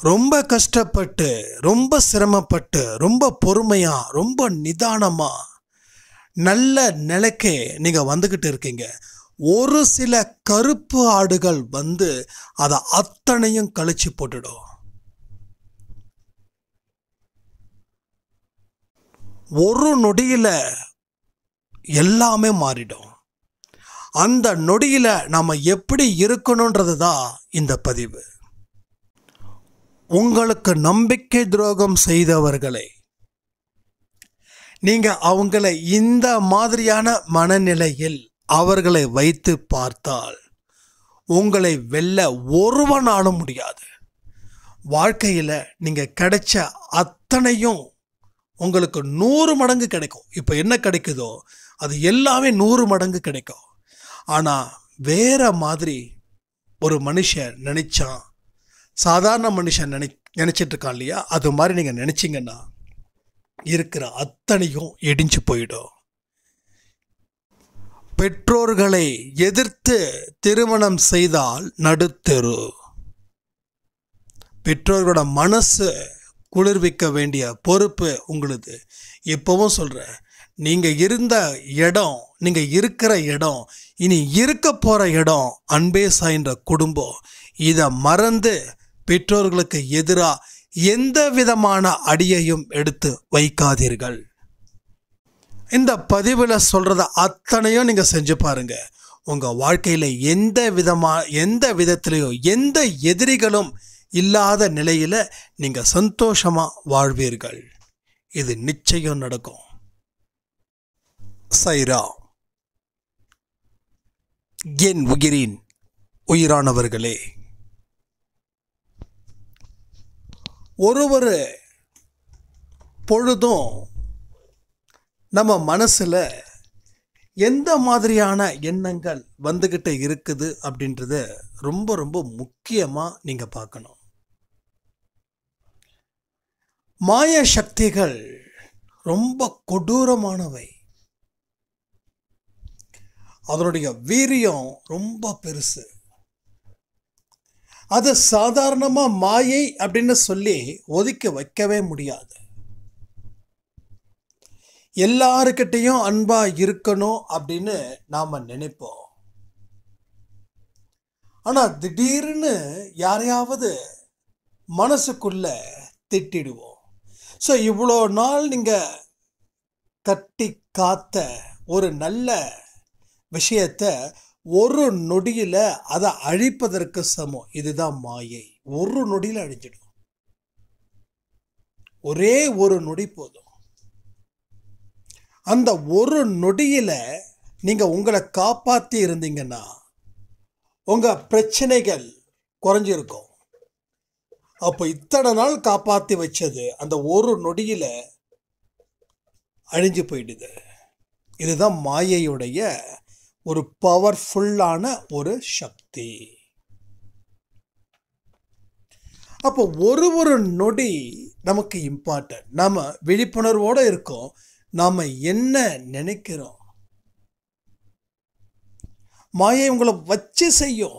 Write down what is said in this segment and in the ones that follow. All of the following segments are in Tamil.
ரொம்ப கஷ்டப்பட்டு, ரொம்ப சிரமப்பட்டு, ரொம்ப பொறுமையா, ரொம்ப நிதானமா, நல்ல நிலைக்கு நீங்க வந்துகிட்டு இருக்கீங்க. ஒரு சில கருப்பு ஆடுகள் வந்து அதை அத்தனையும் கழிச்சு போட்டுடும். ஒரு நொடியில எல்லாமே மாறிடும். அந்த நொடியில நாம எப்படி இருக்கணும்ன்றது தான் இந்த பதிவு. உங்களுக்கு நம்பிக்கை துரோகம் செய்தவர்களை நீங்க அவங்களை இந்த மாதிரியான மனநிலையில் அவர்களை வைத்து பார்த்தால் உங்களை வெல்ல ஒருவனாலும் முடியாது. வாழ்க்கையில் நீங்க கிடைச்ச அத்தனையும் உங்களுக்கு 100 மடங்கு கிடைக்கும். இப்போ என்ன கிடைக்குதோ அது எல்லாமே 100 மடங்கு கிடைக்கும். ஆனால் வேற மாதிரி ஒரு மனுஷன் நினைச்சான், சாதாரண மனுஷன் நினைச்சிட்டு இருக்கான் இல்லையா, அது மாதிரி நீங்கள் நினைச்சிங்கன்னா இருக்கிற அத்தனையும் இடிஞ்சு போயிடும். பெற்றோர்களை எதிர்த்து திருமணம் செய்தால் நடுத்தெரு. பெற்றோர்களோட மனசு குளிர்விக்க வேண்டிய பொறுப்பு உங்களுது. இப்போவும் சொல்கிறேன், நீங்கள் இருந்த இடம், நீங்கள் இருக்கிற இடம், இனி இருக்க போகிற இடம் அன்பே சாய்ன்ற குடும்பம். இதை மறந்து பெற்றோர்களுக்கு எதிராக எந்த விதமான அடியையும் எடுத்து வைக்காதீர்கள். இந்த பதிவில் சொல்கிறத அத்தனையும் நீங்கள் செஞ்சு பாருங்கள். உங்கள் வாழ்க்கையில் எந்த விதத்திலையும் எந்த எதிரிகளும் இல்லாத நிலையில் நீங்கள் சந்தோஷமாக வாழ்வீர்கள். இது நிச்சயம் நடக்கும். சைரா. என் உயிரின் உயிரானவர்களே, ஒரு பொழுதும் நம்ம மனசில் எந்த மாதிரியான எண்ணங்கள் வந்துக்கிட்டு இருக்குது அப்படின்றத ரொம்ப ரொம்ப முக்கியமாக நீங்கள் பார்க்கணும். மாய சக்திகள் ரொம்ப கொடூரமானவை. அதனுடைய வீரியம் ரொம்ப பெருசு. அது சாதாரணமாக மாயை அப்படின்னு சொல்லி ஒதுக்கி வைக்கவே முடியாது. எல்லாருக்கிட்டையும் அன்பா இருக்கணும் அப்படின்னு நாம நினைப்போம். ஆனா திடீர்னு யாரையாவது மனசுக்குள்ள திட்டிடுவோம். ஸோ இவ்வளோ நாள் நீங்க கட்டி காத்த ஒரு நல்ல விஷயத்தை ஒரு நொடியில் அதை அழிப்பதற்கு சமம். இதுதான் மாயை. ஒரு நொடியில் அழிஞ்சிடும். ஒரே ஒரு நொடி போதும். அந்த ஒரு நொடியில் நீங்கள் உங்களை காப்பாற்றி இருந்தீங்கன்னா உங்கள் பிரச்சனைகள் குறைஞ்சிருக்கும். அப்போ இத்தனை நாள் காப்பாற்றி வச்சது அந்த ஒரு நொடியில் அழிஞ்சு போயிடுது. இதுதான் மாயையுடைய ஒரு பவர்ஃபுல்லான ஒரு சக்தி. அப்போ ஒரு நொடி நமக்கு இம்பார்ட்டன்ட். நம்ம விழிப்புணர்வோடு இருக்கோம். நாம் என்ன நினைக்கிறோம்? மாயை உங்களை வச்சு செய்யும்.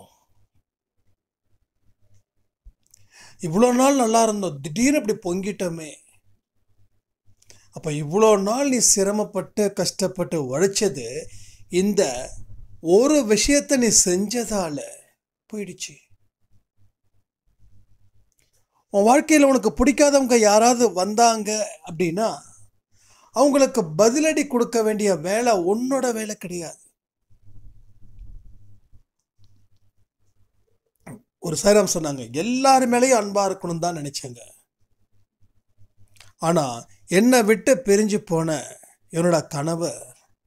இவ்வளோ நாள் நல்லா இருந்தோம், திடீர்னு இப்படி பொங்கிட்டோமே. அப்போ இவ்வளோ நாள் நீ சிரமப்பட்டு கஷ்டப்பட்டு உழைச்சது இந்த ஒரு விஷயத்தை நீ செஞ்சதால போயிடுச்சு. உன் வாழ்க்கையில் உனக்கு பிடிக்காதவங்க யாராவது வந்தாங்க அப்படின்னா அவங்களுக்கு பதிலடி கொடுக்க வேண்டிய வேலை உன்னோட வேலை கிடையாது. ஒரு சாரம் சொன்னாங்க, எல்லாரு மேலேயும் அன்பா இருக்கணும் தான் நினைச்சேங்க. ஆனா என்னை விட்டு பிரிஞ்சு போன என்னோட கணவர்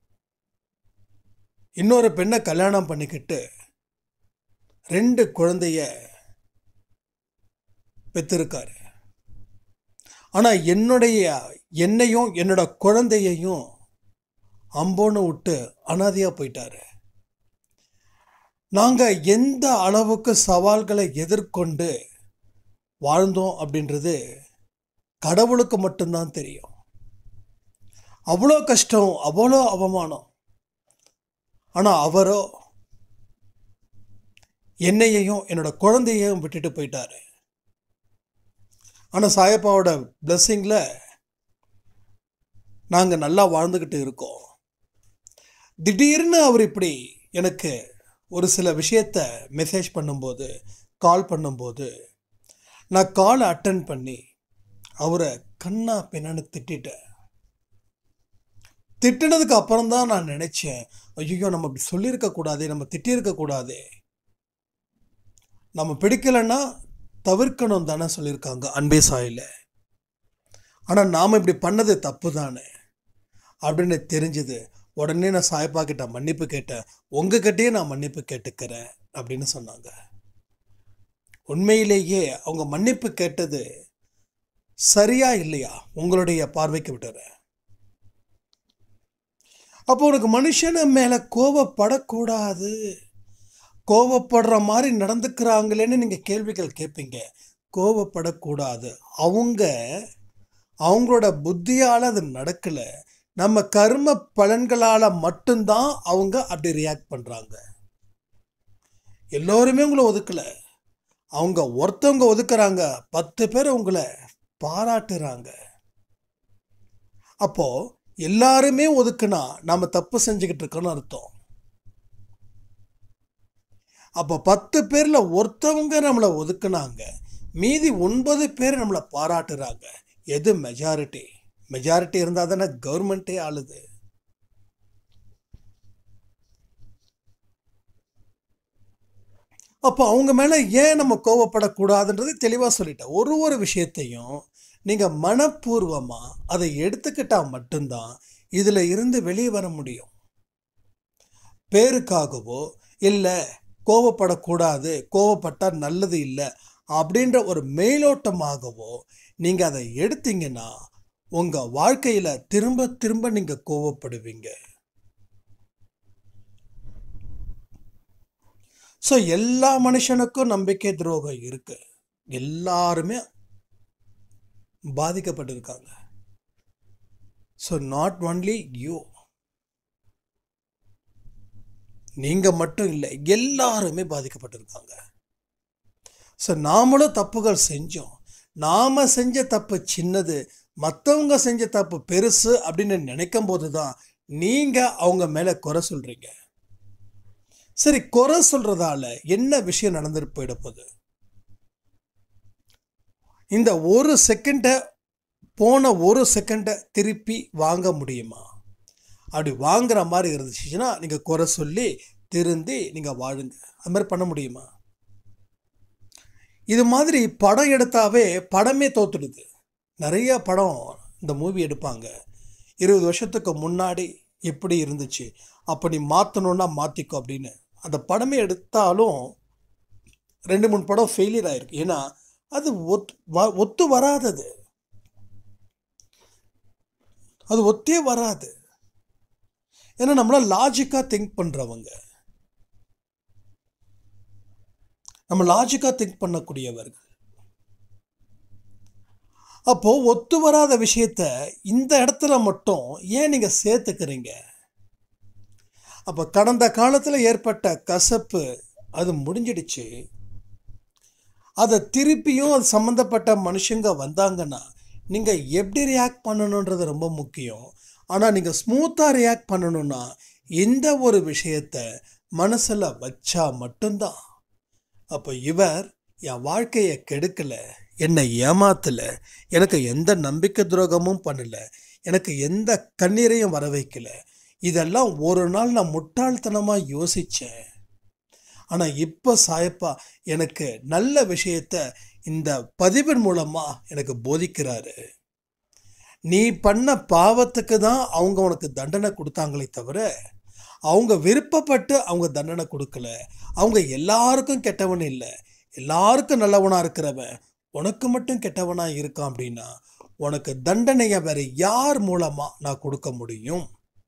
இன்னொரு பெண்ணை கல்யாணம் பண்ணிக்கிட்டு 2 குழந்தைய பெற்றிருக்காரு. ஆனா என்னையும் என்னோட குழந்தையையும் அம்போன்னு விட்டு அனாதையா போயிட்டாரு. நாங்க எந்த அளவுக்கு சவால்களை எதிர்கொண்டு வாழ்ந்தோம் அப்படின்றது கடவுளுக்கு மட்டும்தான் தெரியும். அவ்வளோ கஷ்டம், அவ்வளோ அவமானம். ஆனால் அவரோ என்னையையும் என்னோட குழந்தையையும் விட்டுட்டு போயிட்டாரு. ஆனால் சாயப்பாவோட பிளெஸ்ஸிங்கில் நாங்கள் நல்லா வாழ்ந்துக்கிட்டு இருக்கோம். திடீர்னு அவர் இப்படி எனக்கு ஒரு சில விஷயத்த மெசேஜ் பண்ணும்போது, கால் பண்ணும்போது, நான் காலை அட்டன் பண்ணி அவரை கண்ணா பின்னான்னு திட்டேன். திட்டினதுக்கு அப்புறம் தான் நான் நினச்சேன், ஐயோ நம்ம இப்படி சொல்லியிருக்கக்கூடாதே, நம்ம திட்டியிருக்கக்கூடாதே, நம்ம பிடிக்கலைன்னா தவிர்க்கணும் தானே சொல்லியிருக்காங்க அன்பே சாயில. ஆனால் நாம் இப்படி பண்ணது தப்பு தானே அப்படின்னு தெரிஞ்சது. உடனே நான் சாயப்பா கிட்ட மன்னிப்பு கேட்டேன். உங்ககிட்டயே நான் மன்னிப்பு கேட்டுக்கிறேன் அப்படின்னு சொன்னாங்க. உண்மையிலேயே அவங்க மன்னிப்பு கேட்டது சரியா இல்லையா உங்களுடைய பார்வைக்கு விட்டுறேன். அப்போ உனக்கு மனுஷன மேலே கோபப்படக்கூடாது, கோபப்படுற மாதிரி நடந்துக்கிறாங்களேன்னு நீங்கள் கேள்விகள் கேட்பீங்க. கோபப்படக்கூடாது. அவங்களோட புத்தியால் அது நடக்கலை. நம்ம கர்ம பலன்களால் மட்டும்தான் அவங்க அப்படி ரியாக்ட் பண்ணுறாங்க. எல்லோருமே உங்களை ஒதுக்கலை. அவங்க ஒருத்தவங்க ஒதுக்குறாங்க, 10 பேர் உங்களை பாராட்டுறாங்க. அப்போ எல்லாருமே ஒதுக்குனா நம்ம தப்பு செஞ்சுக்கிட்டு இருக்கோன்னு அர்த்தம். அப்போ 10 பேர்ல ஒருத்தவங்க நம்மளை ஒதுக்குனாங்க, மீதி 9 பேர் நம்மளை பாராட்டுறாங்க. எது மெஜாரிட்டி? மெஜாரிட்டி இருந்தால் தானே கவர்மெண்ட்டே ஆளுது. அப்போ அவங்க மேலே ஏன் நம்ம கோவப்படக்கூடாதுன்றது தெளிவாக சொல்லிட்டேன். ஒரு விஷயத்தையும் நீங்கள் மனப்பூர்வமாக அதை எடுத்துக்கிட்டால் மட்டும்தான் இதில் இருந்து வெளியே வர முடியும். பேருக்காகவோ இல்லை கோவப்படக்கூடாது, கோவப்பட்டால் நல்லது இல்லை அப்படின்ற ஒரு மேலோட்டமாகவோ நீங்கள் அதை எடுத்தீங்கன்னா உங்கள் வாழ்க்கையில் திரும்ப திரும்ப நீங்கள் கோவப்படுவீங்க. ஸோ எல்லா மனுஷனுக்கும் நம்பிக்கை துரோகம் இருக்கு. எல்லாருமே பாதிக்கப்பட்டிருக்காங்க. ஸோ நாட் ஒன்லி யூ, நீங்கள் மட்டும் இல்லை, எல்லாருமே பாதிக்கப்பட்டிருக்காங்க. ஸோ நாமளும் தப்புகள் செஞ்சோம். நாம் செஞ்ச தப்பு சின்னது, மற்றவங்க செஞ்ச தப்பு பெருசு அப்படின்னு நினைக்கும் போது தான் நீங்கள் அவங்க மேலே குறை சொல்கிறீங்க. சரி, குறை சொல்கிறதால என்ன விஷயம் நடந்துட்டு போயிடப்போகுது? இந்த ஒரு செகண்டை, போன ஒரு செகண்டை திருப்பி வாங்க முடியுமா? அப்படி வாங்குற மாதிரி இருந்துச்சுன்னா நீங்கள் குறை சொல்லி திருந்தி நீங்கள் வாழுங்க. அது மாதிரி பண்ண முடியுமா? இது மாதிரி படம் எடுத்தாவே படமே தோத்துடுது. நிறைய படம் இந்த மூவி எடுப்பாங்க, 20 வருஷத்துக்கு முன்னாடி எப்படி இருந்துச்சு அப்படி மாற்றணுன்னா மாற்றிக்கோ அப்படின்னு. அந்த படமே எடுத்தாலும் 2-3 படம் ஃபெயிலியர் ஆகிருக்கு. ஏன்னா அது ஒத்து வராதது, அது ஒத்தே வராது. ஏன்னா நம்மள லாஜிக்காக திங்க் பண்ணுறவங்க, நம்ம லாஜிக்காக திங்க் பண்ணக்கூடியவர்கள். அப்போது ஒத்து வராத விஷயத்த இந்த இடத்துல மட்டும் ஏன் நீங்கள் சேர்த்துக்கிறீங்க? அப்போ கடந்த காலத்தில் ஏற்பட்ட கசப்பு அது முடிஞ்சிடுச்சு. அதை திருப்பியும் அது சம்மந்தப்பட்ட மனுஷங்க வந்தாங்கன்னா நீங்கள் எப்படி ரியாக்ட் பண்ணணுன்றது ரொம்ப முக்கியம். ஆனால் நீங்கள் ஸ்மூத்தாக ரியாக்ட் பண்ணணுன்னா இந்த ஒரு விஷயத்தை மனசில் வச்சா மட்டும்தான். அப்போ இவர் என் வாழ்க்கையை கெடுக்கலை, என்னை ஏமாத்தலை, எனக்கு எந்த நம்பிக்கை துரோகமும் பண்ணலை, எனக்கு எந்த கண்ணீரையும் வர வைக்கலை. இதெல்லாம் ஒரு நாள் நான் முட்டாள்தனமாக யோசித்தேன். ஆனால் இப்போ சாயப்பா எனக்கு நல்ல விஷயத்த இந்த பதிவின் மூலமாக எனக்கு போதிக்கிறாரு. நீ பண்ண பாவத்துக்கு தான் அவங்க உனக்கு தண்டனை கொடுத்தாங்களே தவிர அவங்க விருப்பப்பட்டு அவங்க தண்டனை கொடுக்கல. அவங்க எல்லாருக்கும் கெட்டவன் இல்லை, எல்லாருக்கும் நல்லவனாக இருக்கிறவன் உனக்கு மட்டும் கெட்டவனாக இருக்கான். அப்படின்னா உனக்கு தண்டனையை வேற யார் மூலமாக நான் கொடுக்க முடியும்?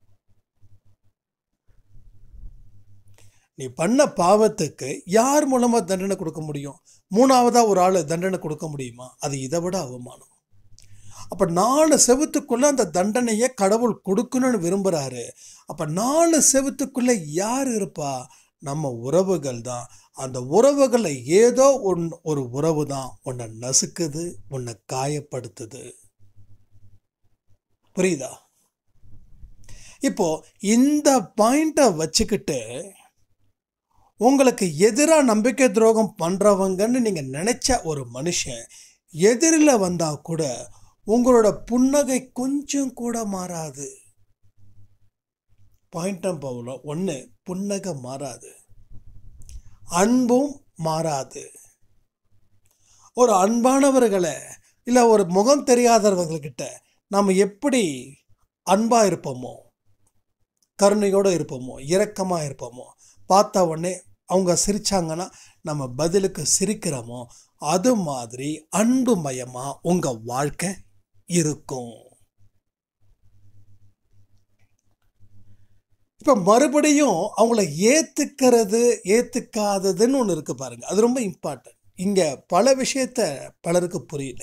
நீ பண்ண பாவத்துக்கு யார் மூலமாக தண்டனை கொடுக்க முடியும்? 3ஆவதாக ஒரு ஆள் தண்டனை கொடுக்க முடியுமா? அது இதை விட அவமானம். அப்போ 4 செவத்துக்குள்ளே அந்த தண்டனையை கடவுள் கொடுக்கணும்னு விரும்புகிறாரு. அப்போ 4 செவத்துக்குள்ளே யார் இருப்பா? நம்ம உறவுகள் தான். அந்த உறவுகளை ஏதோ ஒரு உறவு தான் உன்னை நசுக்குது, உன்னை காயப்படுத்துது. புரியுதா? இப்போ இந்த பாயிண்ட வச்சுக்கிட்டு உங்களுக்கு எதிராக நம்பிக்கை துரோகம் பண்றவங்கன்னு நீங்க நினைச்ச ஒரு மனுஷன் எதிரில் வந்தா கூட உங்களோட புன்னகை கொஞ்சம் கூட மாறாது. பாயிண்டம் பவுல ஒன்று, புன்னகை மாறாது, அன்பும் மாறாது. ஒரு அன்பானவர்களை இல்லை ஒரு முகம் தெரியாதவர்கள்கிட்ட நாம் எப்படி அன்பாக இருப்போமோ, கருணையோடு இருப்போமோ, இரக்கமாக இருப்போமோ, பார்த்த உடனே அவங்க சிரிச்சாங்கன்னா நம்ம பதிலுக்கு சிரிக்கிறோமோ, அது மாதிரி அன்பு மயமா உங்க வாழ்க்கை இருக்கும். இப்ப மறுபடியும் அவங்கள ஏத்துக்கிறது ஏத்துக்காததுன்னு ஒன்று இருக்கு பாருங்க. அது ரொம்ப இம்பார்ட்டன்ட். இங்க பல விஷயத்த பலருக்கு புரியல.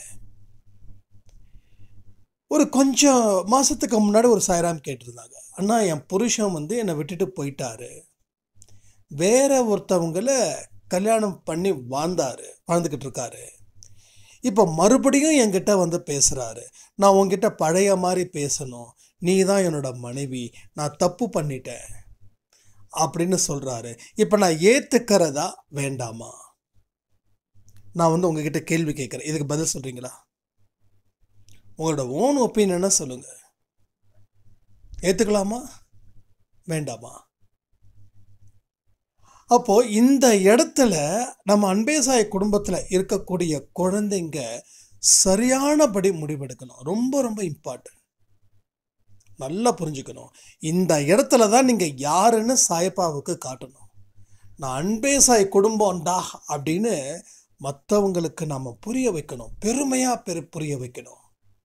ஒரு கொஞ்சம் மாசத்துக்கு முன்னாடி ஒரு சாய்ராம் கேட்டிருந்தாங்க, அண்ணா என் புருஷன் என்னை விட்டுட்டு போயிட்டாரு, வேற ஒருத்தவங்கள கல்யாணம் பண்ணி வாழ்ந்துக்கிட்டு இருக்காரு, இப்போ மறுபடியும் என்கிட்ட பேசுறாரு, நான் உங்ககிட்ட பழைய மாதிரி பேசணும், நீ தான் என்னோட மனைவி, நான் தப்பு பண்ணிட்டேன் அப்படின்னு சொல்றாரு. இப்போ நான் ஏத்துக்கிறதா வேண்டாமா? நான் உங்ககிட்ட கேள்வி கேட்குறேன், இதுக்கு பதில் சொல்றீங்களா? உங்களோட ஓன் ஒப்பீனியனை சொல்லுங்க. ஏத்துக்கலாமா வேண்டாமா? அப்போ இந்த இடத்துல நம்ம அன்பே சாய் குடும்பத்தில் இருக்கக்கூடிய குழந்தைங்க சரியானபடி முடிவெடுக்கணும். ரொம்ப ரொம்ப இம்பார்ட்டன்ட். நல்லா புரிஞ்சுக்கணும். இந்த இடத்துல தான் நீங்கள் யாருன்னு சாயப்பாவுக்கு காட்டணும். நான் அன்பே சாய் குடும்பம்டா அப்படின்னு மற்றவங்களுக்கு நாம் புரிய வைக்கணும், பெருமையாக புரிய வைக்கணும்.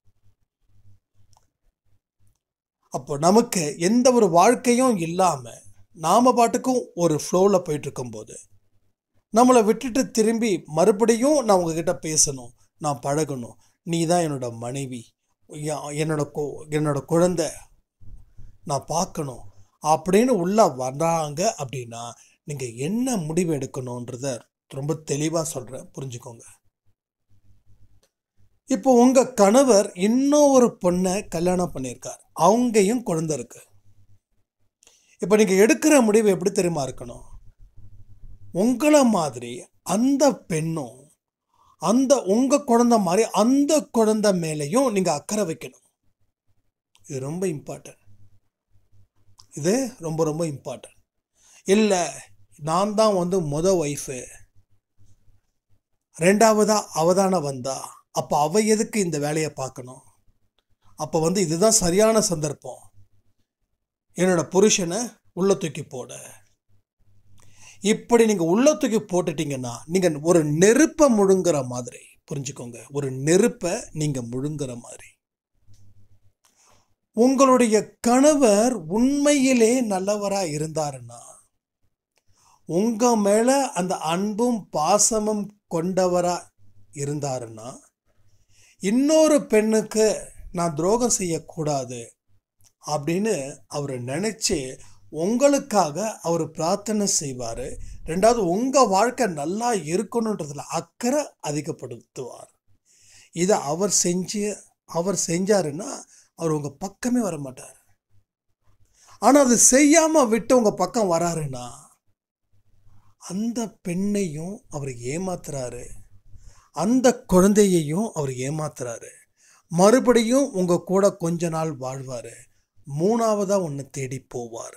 அப்போ நமக்கு எந்த ஒரு வாழ்க்கையும் இல்லாமல் நாம பாட்டுக்கும் ஒரு ஃப்ளோவில் போயிட்டு இருக்கும்போது நம்மளை விட்டுட்டு திரும்பி மறுபடியும் நான் உங்ககிட்ட பேசணும், நான் பழகணும், நீ தான் என்னோட மனைவி, என்னோட குழந்தை, நான் பார்க்கணும் அப்படின்னு உள்ள வர்றாங்க அப்படின்னா நீங்கள் என்ன முடிவு எடுக்கணுன்றத ரொம்ப தெளிவாக சொல்கிறேன், புரிஞ்சுக்கோங்க. இப்போ உங்கள் கணவர் இன்னும் ஒரு பொண்ணை கல்யாணம் பண்ணியிருக்கார், அவங்கையும் குழந்தை இருக்கு. இப்போ நீங்கள் எடுக்கிற முடிவு எப்படி தெரியுமா இருக்கணும்? உங்களை மாதிரி அந்த பெண்ணும் உங்கள் குழந்தை மாதிரி அந்த குழந்தை மேலேயும் நீங்கள் அக்கறை வைக்கணும். இது ரொம்ப இம்பார்ட்டன்ட். இது ரொம்ப ரொம்ப இம்பார்ட்டன்ட். இல்லை நான் தான் ஒய்ஃபு, ரெண்டாவதா அவதான வந்தா, அப்போ அவ எதுக்கு இந்த வேலையை பார்க்கணும்? அப்போ இதுதான் சரியான சந்தர்ப்பம் என்னோட புருஷனை உள்ள தூக்கி போட. இப்படி நீங்கள் உள்ள தூக்கி போட்டுட்டீங்கன்னா நீங்கள் ஒரு நெருப்பை முழுங்குற மாதிரி, புரிஞ்சுக்கோங்க, ஒரு நெருப்பை நீங்கள் முழுங்குற மாதிரி. உங்களுடைய கணவர் உண்மையிலே நல்லவராக இருந்தாருன்னா, உங்க மேல அந்த அன்பும் பாசமும் கொண்டவராக இருந்தாருன்னா, இன்னொரு பெண்ணுக்கு நான் துரோகம் செய்யக்கூடாது அப்படின்னு அவர் நினைச்சு உங்களுக்காக அவர் பிரார்த்தனை செய்வார். ரெண்டாவது உங்கள் வாழ்க்கை நல்லா இருக்கணுன்றதுல அக்கறை அதிகப்படுத்துவார். இதை அவர் செஞ்சாருன்னா அவர் உங்கள் பக்கமே வர மாட்டார். ஆனால் அது செய்யாமல் விட்டு உங்கள் பக்கம் வராருன்னா அந்த பெண்ணையும் அவர் ஏமாத்துறாரு, அந்த குழந்தையையும் அவர் ஏமாத்துறாரு. மறுபடியும் உங்கள் கூட கொஞ்ச நாள் வாழ்வார், மூணாவதாக ஒன்று தேடி போவார்.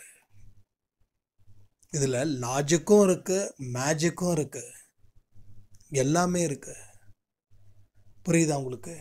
இதில் லாஜிக்கும் இருக்கு, மேஜிக்கும் இருக்கு, எல்லாமே இருக்கு. புரியுதா உங்களுக்கு?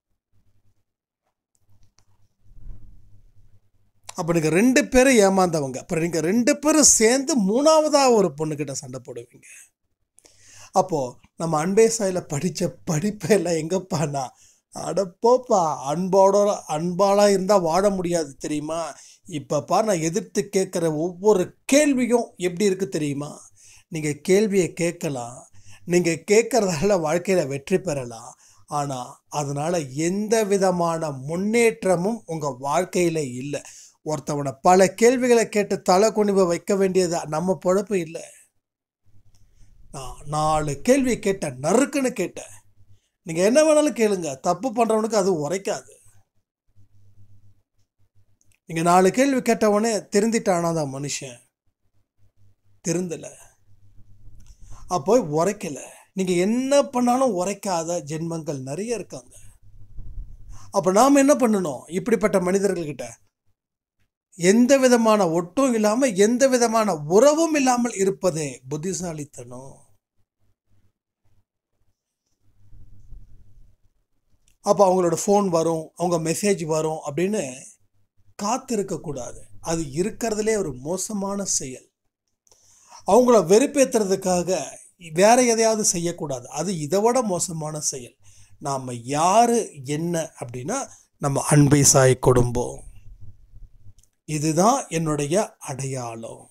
அப்போ நீங்கள் 2 பேரும் ஏமாந்தவங்க, அப்புறம் நீங்கள் 2 பேரும் சேர்ந்து மூணாவதாக ஒரு பொண்ணுக்கிட்ட சண்டை போடுவீங்க. அப்போது நம்ம அன்பே சாயில் படித்த படிப்பெல்லாம் எங்கப்பானா, அடப்போப்பா, அன்பாளாக இருந்தால் வாழ முடியாது தெரியுமா? இப்போப்பா நான் எதிர்த்து கேட்குற ஒவ்வொரு கேள்வியும் எப்படி இருக்குது தெரியுமா? நீங்கள் கேள்வியை கேட்கலாம், நீங்கள் கேட்குறதால வாழ்க்கையில் வெற்றி பெறலாம், ஆனால் அதனால் எந்த விதமான முன்னேற்றமும் உங்கள் வாழ்க்கையில் இல்லை. ஒருத்தவனை பல கேள்விகளை கேட்டு தலை குனிவை வைக்க வேண்டியது நம்ம பொழப்பு இல்லை. நான் 4 கேள்வி கேட்டேன், நறுக்குன்னு கேட்டேன். நீங்கள் என்ன வேணாலும் கேளுங்க, தப்பு பண்ணுறவனுக்கு அது உரைக்காது. நீங்கள் 4 கேள்வி கேட்டவனே திருந்திட்டானாதான் மனுஷன், திருந்தலை, அப்போ உரைக்கலை. நீங்கள் என்ன பண்ணாலும் உரைக்காத ஜென்மங்கள் நிறைய இருக்காங்க. அப்போ நாம் என்ன பண்ணணும்? இப்படிப்பட்ட மனிதர்கள்கிட்ட எந்த விதமான ஒட்டும் இல்லாமல் எந்த விதமான உறவும் இல்லாமல் இருப்பதே புத்திசாலித்தனம். அப்போ அவங்களோட ஃபோன் வரும், அவங்க மெசேஜ் வரும் அப்படின்னு காத்திருக்கக்கூடாது. அது இருக்கிறதுலே ஒரு மோசமான செயல். அவங்கள வெறுப்பேற்றுறதுக்காக வேற எதையாவது செய்யக்கூடாது, அது இதை விட மோசமான செயல். நாம் யார் என்ன அப்படின்னா நம்ம அன்பை சாய் குடும்பம், இதுதான் என்னுடைய அடையாளம்.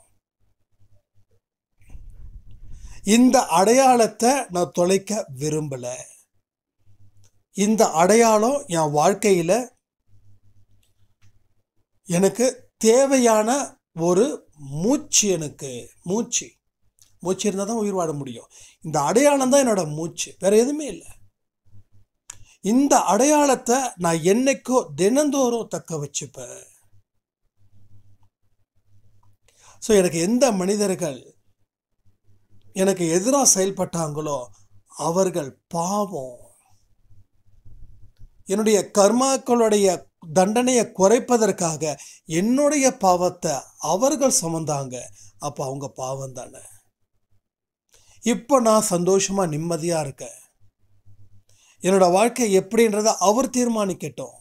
இந்த அடையாளத்தை நான் தொலைக்க விரும்பலை. இந்த அடையாளம் என் வாழ்க்கையில் எனக்கு தேவையான ஒரு மூச்சு. எனக்கு மூச்சு இருந்தால் தான் உயிர் வாழ முடியும். இந்த அடையாளம் தான் என்னோட மூச்சு, வேற எதுவுமே இல்லை. இந்த அடையாளத்தை நான் என்னைக்கோ தினந்தோறும் தக்க வச்சுப்பேன். ஸோ எனக்கு எந்த மனிதர்கள் எனக்கு எதிராக செயல்பட்டாங்களோ அவர்கள் பாவம். என்னுடைய கர்மாக்களுடைய தண்டனையை குறைப்பதற்காக என்னுடைய பாவத்தை அவர்கள் சுமந்தாங்க. அப்போ அவங்க பாவம் தானே. இப்போ நான் சந்தோஷமா நிம்மதியா இருக்கேன். என்னோட வாழ்க்கை எப்படின்றத அவர் தீர்மானிக்கட்டும்.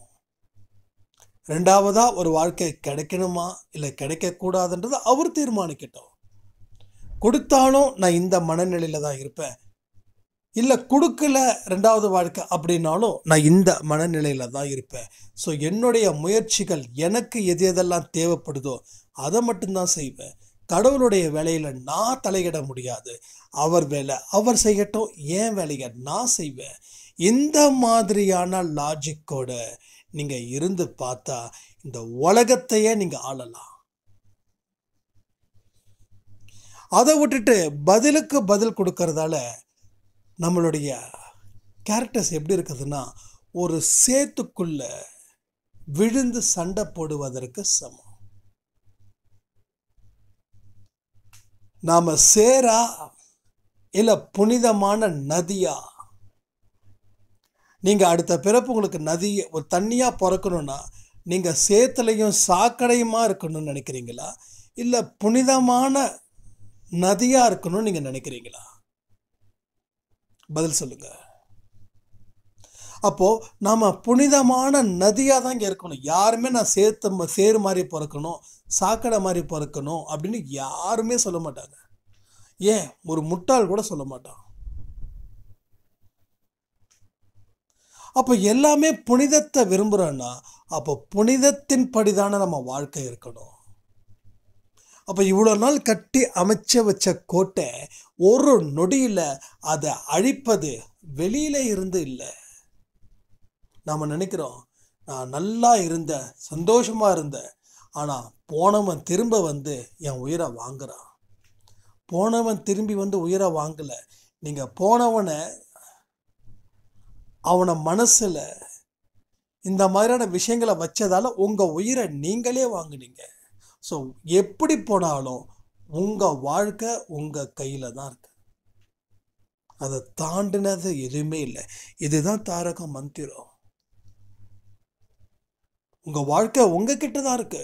2வதா ஒரு வாழ்க்கை கிடைக்கணுமா இல்லை கிடைக்கக்கூடாதுன்றதை அவர் தீர்மானிக்கட்டும். கொடுத்தாலும் நான் இந்த மனநிலையில தான் இருப்பேன், இல்லை கொடுக்கல 2வது வாழ்க்கை அப்படின்னாலும் நான் இந்த மனநிலையில தான் இருப்பேன். ஸோ என்னுடைய முயற்சிகள் எனக்கு எது எதெல்லாம் தேவைப்படுதோ அதை மட்டும்தான் செய்வேன். கடவுளுடைய வேலையில் நான் தலையிட முடியாது. அவர் வேலை அவர் செய்யட்டும், என் வேலையை நான் செய்வேன். இந்த மாதிரியான லாஜிக்கோட நீங்கள் இருந்து பார்த்தா இந்த உலகத்தையே நீங்கள் ஆளலாம். அதை விட்டுட்டு பதிலுக்கு பதில் கொடுக்கறதால நம்மளுடைய கேரக்டர்ஸ் எப்படி இருக்குதுன்னா ஒரு சேத்துக்குள்ள விழுந்து சண்டை போடுவதற்கு சமம். நாம சேரா இல்லை புனிதமான நதியா? நீங்கள் அடுத்த பிறப்பு உங்களுக்கு நதி ஒரு தண்ணியாக பிறக்கணும்னா நீங்கள் சேத்துலையும் சாக்கடையுமா இருக்கணும்னு நினைக்கிறீங்களா, இல்லை புனிதமான நதியாக இருக்கணும்னு நீங்கள் நினைக்கிறீங்களா? பதில் சொல்லுங்க. அப்போது நாம் புனிதமான நதியாக தான் இங்கே இருக்கணும். யாருமே நான் சேரு மாதிரி பிறக்கணும், சாக்கடை மாதிரி பிறக்கணும் அப்படின்னு யாருமே சொல்ல மாட்டாங்க. ஏன் ஒரு முட்டாள் கூட சொல்ல மாட்டான். அப்போ எல்லாமே புனிதத்தை விரும்புகிறோன்னா அப்போ புனிதத்தின் படிதான நம்ம வாழ்க்கை இருக்கணும். அப்போ இவ்வளோ நாள் கட்டி அமைச்ச வச்ச கோட்டை ஒரு நொடியில் அதை அழிப்பது வெளியில இருந்து இல்லை. நாம் நினைக்கிறோம் நான் நல்லா இருந்தேன், சந்தோஷமாக இருந்தேன், ஆனால் போனவன் திரும்ப வந்து என் உயிரை வாங்குறான். போனவன் திரும்பி வந்து உயிரை வாங்கலை. நீங்கள் போனவனை அவனை மனசில் இந்த மாதிரியான விஷயங்களை வச்சதால உங்கள் உயிரை நீங்களே வாங்குனீங்க. ஸோ எப்படி போனாலும் உங்கள் வாழ்க்கை உங்கள் கையில் தான் இருக்கு. அதை தாண்டினது எதுவுமே இல்லை. இதுதான் தாரக மந்திரம். உங்கள் வாழ்க்கை உங்ககிட்ட தான் இருக்கு.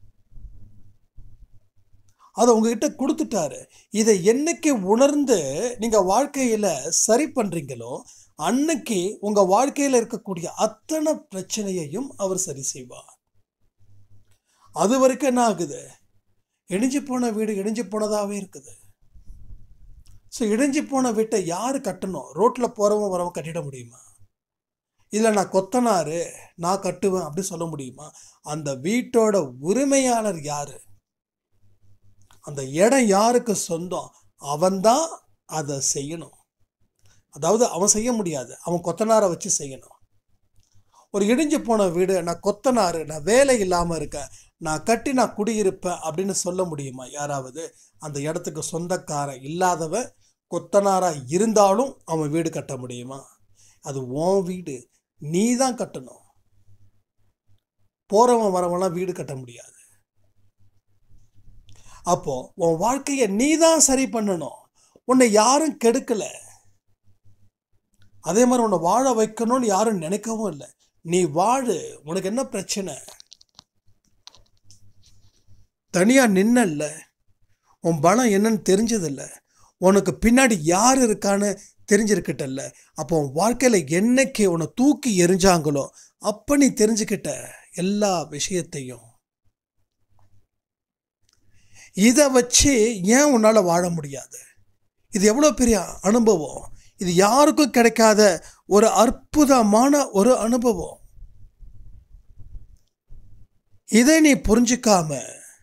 அதை உங்ககிட்ட கொடுத்துட்டாரு. இதை என்னைக்கு உணர்ந்து நீங்கள் வாழ்க்கையில் சரி பண்ணுறீங்களோ அன்னைக்கு உங்கள் வாழ்க்கையில் இருக்கக்கூடிய அத்தனை பிரச்சனையையும் அவர் சரி செய்வார். அது வரைக்கும் என்ன ஆகுது? இடிஞ்சு போன வீடு இடிஞ்சு போனதாகவே இருக்குது. ஸோ இடிஞ்சு போன வீட்டை யார் கட்டணும்? ரோட்டில் போகிறவங்க வரவங்க கட்டிட முடியுமா? இல்லை நான் கொத்தனாரு நான் கட்டுவேன் அப்படி சொல்ல முடியுமா? அந்த வீட்டோட உரிமையாளர் யாரு? அந்த இடம் யாருக்கு சொந்தம்? அவன்தான் அதை செய்யணும். அதாவது அவன் செய்ய முடியாது, அவன் கொத்தனாரை வச்சு செய்யணும். ஒரு இடிஞ்சு போன வீடு, நான் கொத்தனாரு, நான் வேலை இல்லாமல் இருக்கேன், நான் குடியிருப்பேன் அப்படின்னு சொல்ல முடியுமா யாராவது? அந்த இடத்துக்கு சொந்தக்காரன் இல்லாதவன் கொத்தனாராக இருந்தாலும் அவன் வீடு கட்ட முடியுமா? அது உன் வீடு, நீ தான் கட்டணும். போகிறவன் வரவெல்லாம் வீடு கட்ட முடியாது. அப்போ உன் வாழ்க்கையை நீ தான் சரி பண்ணணும். உன்னை யாரும் கெடுக்கல. அதே மாதிரி உன்னை வாழ வைக்கணும்னு யாரும் நினைக்கவும் இல்லை. நீ வாழு. உனக்கு என்ன பிரச்சனை? தனியா நின்னல்ல, உன் பலம் என்னன்னு தெரிஞ்சதில்ல, உனக்கு பின்னாடி யார் இருக்கான்னு தெரிஞ்சிருக்கிட்டல்ல. அப்போ உன் வாழ்க்கையில என்னைக்கு உன்னை தூக்கி எறிஞ்சாங்களோ அப்ப நீ தெரிஞ்சுக்கிட்ட எல்லா விஷயத்தையும். இதை வச்சு ஏன் உன்னால வாழ முடியாது? இது எவ்வளோ பெரிய அனுபவம்! இது யாருக்கும் கிடைக்காத ஒரு அற்புதமான ஒரு அனுபவம். இதை நீ புரிஞ்சுக்காம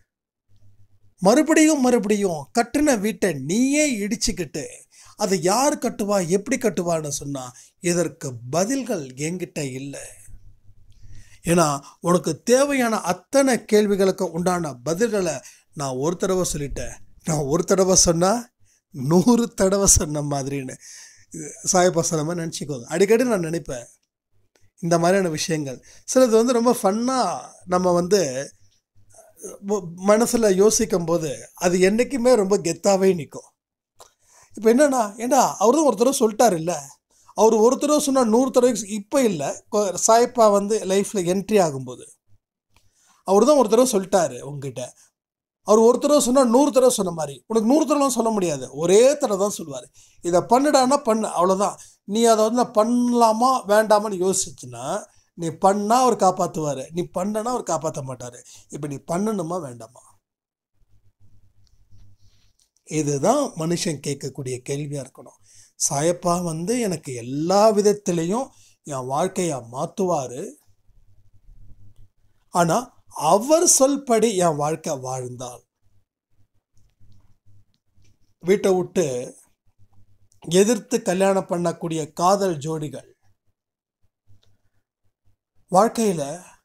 மறுபடியும் கட்டின வீட்டை நீயே இடிச்சுக்கிட்டு அதை யார் கட்டுவா, எப்படி கட்டுவான்னு சொன்னா இதற்கு பதில்கள் என்கிட்ட இல்லை. ஏன்னா உனக்கு தேவையான அத்தனை கேள்விகளுக்கு உண்டான பதில்களை நான் ஒரு தடவை சொல்லிட்டேன். நான் ஒரு தடவை சொன்னா 100 தடவை சொன்ன மாதிரின்னு சாயப்பா சொன்ன மாதிரி நினச்சிக்கோங்க. அடிக்கடி நான் நினைப்பேன் இந்த மாதிரியான விஷயங்கள். சிலது ரொம்ப ஃபன்னாக நம்ம மனசில் யோசிக்கும் போது அது என்றைக்குமே ரொம்ப கெத்தாகவே நிற்கும். இப்போ என்னன்னா, ஏண்டா அவர் தான் ஒரு தடவை சொல்லிட்டார் இல்லை, அவர் ஒரு தடவை சொன்னால் 100 தடவை. இப்போ இல்லை, சாயப்பா லைஃப்பில் என்ட்ரி ஆகும்போது அவர் தான் ஒரு தடவை சொல்லிட்டாரு உங்ககிட்ட. அவர் ஒரு தடவை சொன்னால் 100 தடவை சொன்ன மாதிரி. உனக்கு 100 தடவை சொல்ல முடியாது, ஒரே தடவை தான் சொல்லுவார். இதை பண்ணுடான்னா பண்ணு, அவ்வளோதான். நீ அதை நான் பண்ணலாமா வேண்டாமான்னு யோசிச்சுன்னா நீ பண்ணால் அவர் காப்பாற்றுவார், நீ பண்ணனா அவர் காப்பாற்ற மாட்டார். இப்போ நீ பண்ணணுமா வேண்டாமா? இதுதான் மனுஷன் கேட்கக்கூடிய கேள்வியாக இருக்கணும். சாயப்பா எனக்கு எல்லா விதத்திலையும் என் வாழ்க்கையை மாற்றுவார். ஆனால் அவர் சொல்படி என் வாழ்க்கை வாழ்ந்தால். வீட்டை விட்டு எதிர்த்து கல்யாணம் பண்ணக்கூடிய காதல் ஜோடிகள் வாழ்க்கையில்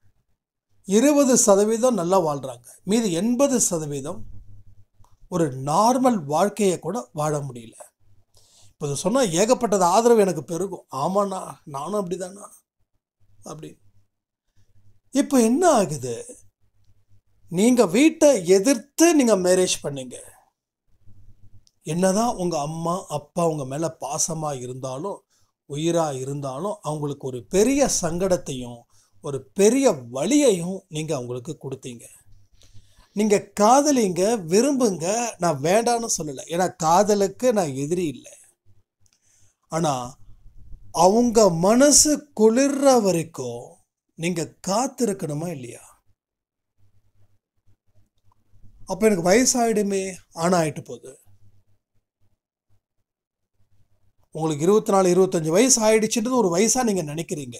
20% நல்லா வாழ்கிறாங்க, மீது 80% ஒரு நார்மல் வாழ்க்கையை கூட வாழ முடியல. இப்போ இது சொன்னால் ஏகப்பட்டது ஆதரவு எனக்கு பெருகும். ஆமாண்ணா, நானும் அப்படிதானா அப்படி. இப்போ என்ன ஆகுது? நீங்கள் வீட்டை எதிர்த்து நீங்கள் மேரேஜ் பண்ணீங்க. என்னதான் உங்கள் அம்மா அப்பா உங்கள் மேலே பாசமாக இருந்தாலும் உயிராக இருந்தாலும் அவங்களுக்கு ஒரு பெரிய சங்கடத்தையும் ஒரு பெரிய வலியையும் நீங்கள் அவங்களுக்கு கொடுத்தீங்க. நீங்கள் காதலிங்க, விரும்புங்க, நான் வேண்டான்னு சொல்லலை. ஏன்னா காதலுக்கு நான் எதிரி இல்லை. ஆனால் அவங்க மனசு குளிர்ற வரைக்கும் நீங்கள் காத்திருக்கணுமா இல்லையா? அப்போ எனக்கு வயசாயிடுமே. ஆனால் ஆயிட்டு போகுது. உங்களுக்கு 24 25 வயசு ஆயிடுச்சுன்றது ஒரு வயசாக நீங்கள் நினைக்கிறீங்க.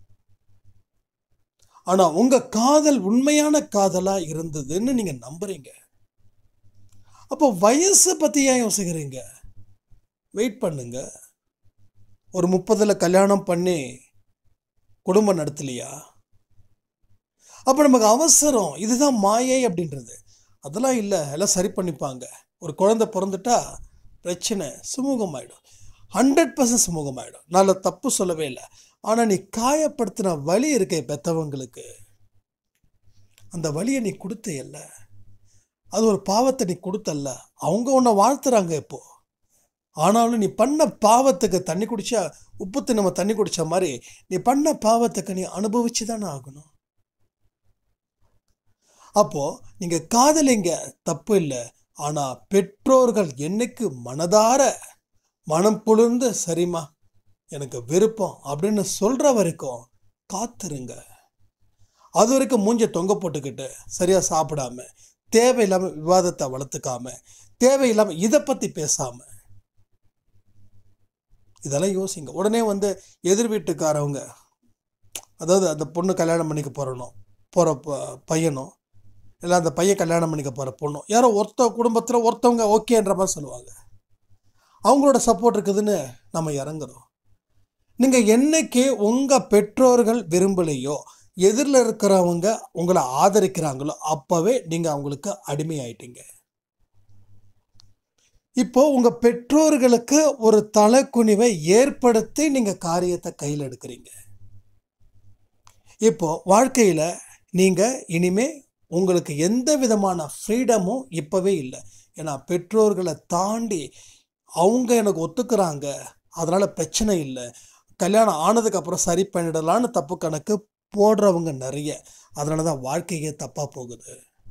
ஆனால் உங்கள் காதல் உண்மையான காதலாக இருந்ததுன்னு நீங்கள் நம்புறீங்க. அப்போ வயசு பற்றி ஏன் யோசிக்கிறீங்க? வெயிட் பண்ணுங்க. ஒரு 30ல் கல்யாணம் பண்ணி குடும்பம் நடத்தலையா? அப்போ நமக்கு அவசரம், இதுதான் மாயை அப்படின்றது. அதெல்லாம் இல்லை, எல்லாம் சரி பண்ணிப்பாங்க. ஒரு குழந்தை பிறந்துட்டா பிரச்சனை சுமூகமாயிடும், 100% சுமூகமாயிடும். நான் தப்பு சொல்லவே இல்லை. ஆனால் நீ காயப்படுத்தின வலி இருக்கே பெற்றவங்களுக்கு, அந்த வலியை நீ கொடுத்தையல்ல, அது ஒரு பாவத்தை நீ கொடுத்தல்ல. அவங்க உன்னை வாழ்த்துறாங்க இப்போ. ஆனாலும் நீ பண்ண பாவத்துக்கு தண்ணி குடிச்சா உப்புத்து நம்ம தண்ணி குடிச்ச மாதிரி நீ பண்ண பாவத்துக்கு நீ அனுபவிச்சு தானே ஆகணும். அப்போ நீங்க காதலிங்க, தப்பு இல்லை. ஆனா பெற்றோர்கள் என்னைக்கு மனதார மனம் குளிர்ந்து சரிம்மா எனக்கு விருப்பம் அப்படின்னு சொல்ற வரைக்கும் காத்துருங்க. அது வரைக்கும் மூஞ்ச தொங்க போட்டுக்கிட்டு சரியா சாப்பிடாம தேவையில்லாம விவாதத்தை வளர்த்துக்காம தேவையில்லாம இதை பத்தி பேசாம இதெல்லாம் யோசிங்க. உடனே எதிர் வீட்டுக்காரவங்க, அதாவது அந்த பொண்ணு கல்யாணம் பண்ணிக்க போகிற பையனும் இல்லை அந்த பையன் கல்யாணம் பண்ணிக்க போகிற பொண்ணும் யாரோ குடும்பத்தில் ஒருத்தவங்க ஓகேன்ற மாதிரி சொல்லுவாங்க. அவங்களோட சப்போர்ட் இருக்குதுன்னு நம்ம இறங்குறோம். நீங்கள் என்னைக்கு உங்கள் பெற்றோர்கள் விரும்பலையோ, எதிரில் இருக்கிறவங்க உங்களை ஆதரிக்கிறாங்களோ, அப்போவே நீங்கள் அவங்களுக்கு அடிமையாயிட்டீங்க. இப்போ உங்கள் பெற்றோர்களுக்கு ஒரு தலைக்குனிவை ஏற்படுத்தி நீங்கள் காரியத்தை கையில் எடுக்கிறீங்க. இப்போ வாழ்க்கையில் நீங்கள் இனிமே உங்களுக்கு எந்த விதமான ஃப்ரீடமும் இப்போவே இல்லை. ஏன்னா பெற்றோர்களை தாண்டி அவங்க எனக்கு ஒத்துக்கிறாங்க, அதனால் பிரச்சனை இல்லை, கல்யாணம் ஆனதுக்கப்புறம் சரி பண்ணிடலான்னு தப்பு கணக்கு போடுறவங்க நிறைய. அதனால தான் வாழ்க்கையே தப்பாக போகுது.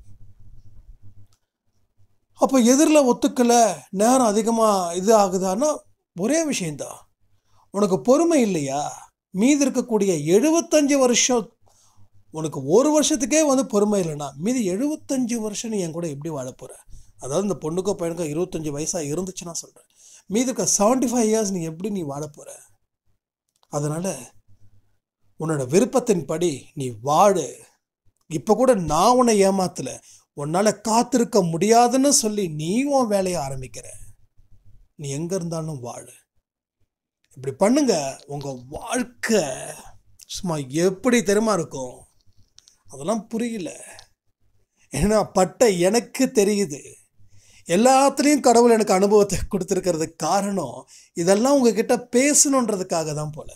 அப்போ எதிரில் ஒத்துக்கலை, நேரம் அதிகமாக இது ஆகுதான்னா ஒரே விஷயந்தான், உனக்கு பொறுமை இல்லையா? மீதி இருக்கக்கூடிய 75 வருஷம், உனக்கு ஒரு வருஷத்துக்கே பொறுமை இல்லைன்னா மீதி 75 வருஷம் நீ என் கூட எப்படி வாழ போகிற? அதாவது இந்த பொண்ணுக்கோ பையனுக்கோ 25 வயசாக இருந்துச்சுன்னா சொல்கிறேன், மீதி இருக்க 75 இயர்ஸ் நீ எப்படி நீ வாழ போகிற? அதனால் உன்னோட விருப்பத்தின்படி நீ வாழு. இப்போ கூட நான் உன்னை ஏமாத்தலை, உன்னால் காத்திருக்க முடியாதுன்னு சொல்லி நீ உன் வேலையை ஆரம்பிக்கிற. நீ எங்கே இருந்தாலும் வாழு. இப்படி பண்ணுங்க, உங்கள் வாழ்க்கை சும்மா எப்படி தெரியுமா இருக்கும்? அதெல்லாம் புரியல. ஏன்னா பட்ட எனக்கு தெரியுது. எல்லாத்துலேயும் கடவுள் எனக்கு அனுபவத்தை கொடுத்துருக்கிறதுக்கு காரணம் இதெல்லாம் உங்ககிட்ட பேசணுன்றதுக்காக தான் போல.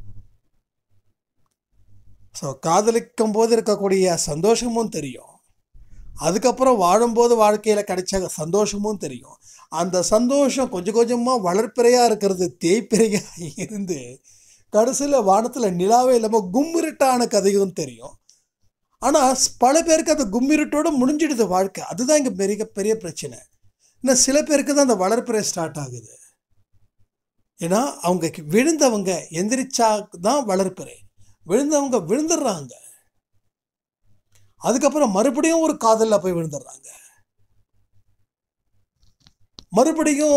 ஸோ காதலிக்கும் போது இருக்கக்கூடிய சந்தோஷமும் தெரியும், அதுக்கப்புறம் வாழும்போது வாழ்க்கையில் கிடைச்ச சந்தோஷமும் தெரியும். அந்த சந்தோஷம் கொஞ்சம் கொஞ்சமாக வளர்ப்பிறையாக இருக்கிறது தேய்ப்பிறையாக இருந்து கடைசியில் வானத்தில் நிலாவே இல்லாமல் கும்மிருட்டான கதையும் தெரியும். ஆனால் பல பேருக்கு அந்த கும்மிருட்டோடு முடிஞ்சிடுது வாழ்க்கை. அதுதான் இங்கே பெரிய பெரிய பிரச்சனை. இன்னும் சில பேருக்கு தான் அந்த வளர்ப்பிறை ஸ்டார்ட் ஆகுது. ஏன்னா அவங்க விழுந்தவங்க எந்திரிச்சா தான் வளர்ப்பிறை, விழுந்தவங்க விழுந்துடுறாங்க, அதுக்கப்புறம் மறுபடியும் ஒரு காதலில் போய் விழுந்துடுறாங்க, மறுபடியும்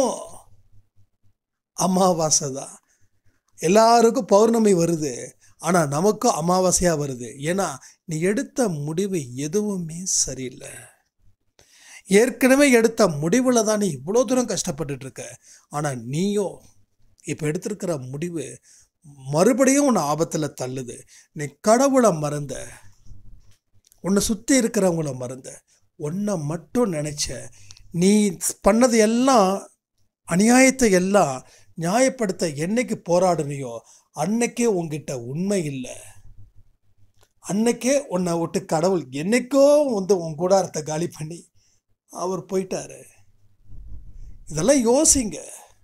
அமாவாசை தான். எல்லாருக்கும் பௌர்ணமி வருது, ஆனால் நமக்கும் அமாவாசையாக வருது. ஏன்னா நீ எடுத்த முடிவு எதுவுமே சரியில்லை. ஏற்கனவே எடுத்த முடிவில் தான் நீ இவ்வளோ தூரம் கஷ்டப்பட்டுட்டு இருக்க. ஆனால் நீயோ இப்போ எடுத்திருக்கிற முடிவு மறுபடியும் உன்னை ஆபத்தில் தள்ளுது. நீ கடவுளை மறந்த, உன்னை சுற்றி இருக்கிறவங்கள மறந்த, உன்னை மட்டும் நினச்ச. நீ பண்ணது எல்லாம் அநியாயத்தை எல்லாம் நியாயப்படுத்த என்னைக்கு போராடுனியோ அன்னைக்கே உங்ககிட்ட உண்மை இல்லை. அன்னைக்கே உன்னை விட்டு கடவுள் என்னைக்கோ உன் கூடாரத்தை காலி பண்ணி அவர் போயிட்டாரு. இதெல்லாம் யோசிங்க.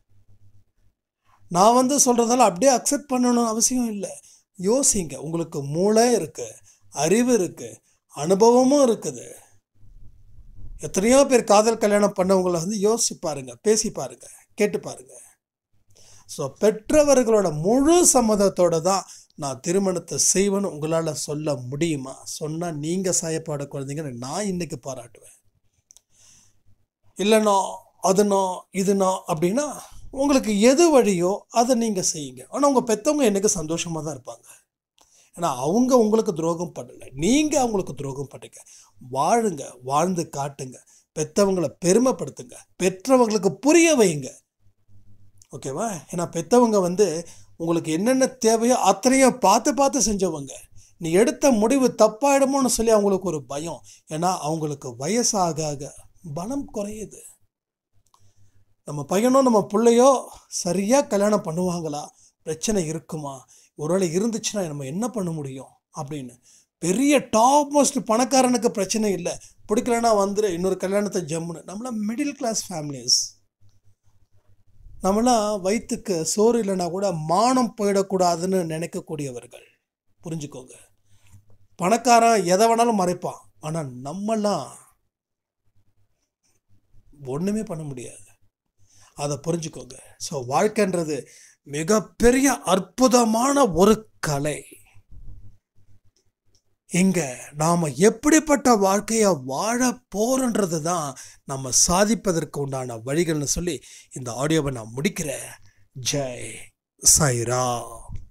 நான் சொல்கிறதால அப்படியே அக்செப்ட் பண்ணணும்னு அவசியம் இல்லை. யோசிங்க. உங்களுக்கு மூளை இருக்குது, அறிவு இருக்குது, அனுபவமும் இருக்குது. எத்தனையோ பேர் காதல் கல்யாணம் பண்ணவங்களை யோசிச்சு பாருங்க, பேசி பாருங்க, கேட்டு பாருங்க. ஸோ பெற்றவர்களோட முழு சம்மதத்தோடு தான் நான் திருமணத்தை செய்வேன்னு உங்களால் சொல்ல முடியுமா? சொன்னால் நீங்கள் சாயப்பாட குழந்தைங்கன்னு நான் இன்னைக்கு பாராட்டுவேன். இல்லைனோ அதுனோ இதுனோ அப்படின்னா உங்களுக்கு எது வழியோ அதை நீங்கள் செய்யுங்க. ஆனால் உங்கள் பெற்றவங்க என்னைக்கு சந்தோஷமாக தான் இருப்பாங்க. ஏன்னா அவங்க உங்களுக்கு துரோகம் பண்ணலை, நீங்கள் அவங்களுக்கு துரோகம் பண்ணுங்க. வாழுங்க, வாழ்ந்து காட்டுங்க, பெற்றவங்களை பெருமைப்படுத்துங்க, பெற்றவங்களுக்கு புரிய வைங்க. ஓகேவா? ஏன்னா பெற்றவங்க உங்களுக்கு என்னென்ன தேவையோ அத்தனையும் பார்த்து பார்த்து செஞ்சவங்க. நீ எடுத்த முடிவு தப்பாயிடுமோன்னு சொல்லி அவங்களுக்கு ஒரு பயம். ஏன்னா அவங்களுக்கு வயசாக பலம் குறையுது. நம்ம பையனோ நம்ம பிள்ளையோ சரியாக கல்யாணம் பண்ணுவாங்களா, பிரச்சனை இருக்குமா, ஒருவேளை இருந்துச்சுன்னா நம்ம என்ன பண்ண முடியும் அப்படின்னு. பெரிய டாப் மோஸ்ட் பணக்காரனுக்கு பிரச்சனை இல்லை, பிடிக்கலன்னா இன்னொரு கல்யாணத்தை ஜம்முன்னு. நம்மளாம் மிடில் கிளாஸ் ஃபேமிலிஸ், நம்மளாம் வயிற்றுக்கு சோறு இல்லைன்னா கூட மானம் போயிடக்கூடாதுன்னு நினைக்கக்கூடியவர்கள். புரிஞ்சுக்கோங்க. பணக்காரன் எதை வேணாலும் மறைப்பான், ஆனால் நம்மளாம் ஒன்றுமே பண்ண முடியாது. அதை புரிஞ்சுக்கோங்க. ஸோ வாழ்க்கைன்றது மிகப்பெரிய அற்புதமான ஒரு கலை. இங்கே நாம் எப்படிப்பட்ட வாழ்க்கையை வாழ போகிறோன்றது தான் நம்ம சாதிப்பதற்கு உண்டான வழிகள்னு சொல்லி இந்த ஆடியோவை நான் முடிக்கிறேன். ஜெய் சாய்ராம்.